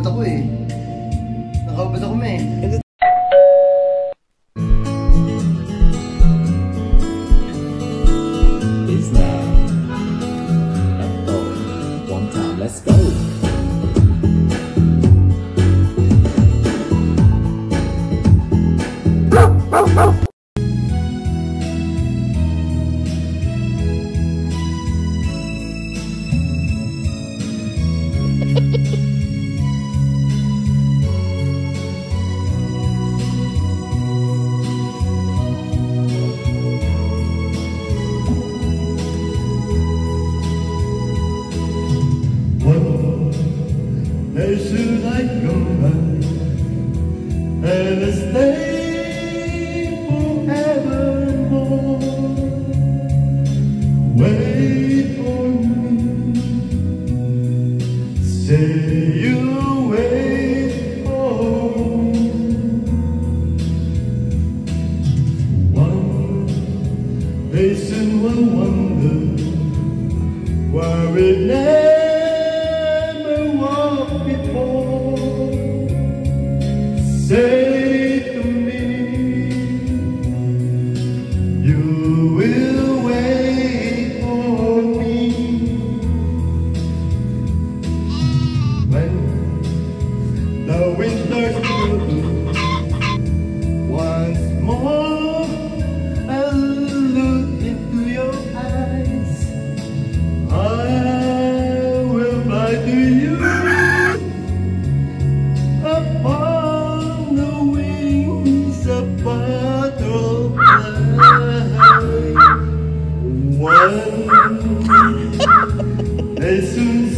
Nakahubad ako eh. Nakahubad ako eh. Is now. Oh, one time, let's go. Where should I go back and stay forevermore? Wait for me, say you wait for me. One day soon will wonder why we never walked before. Say to me, you will wait for me. When the winter's through, once more I'll look into your eyes. I will fly to you upon the wings of butterfly. One day soon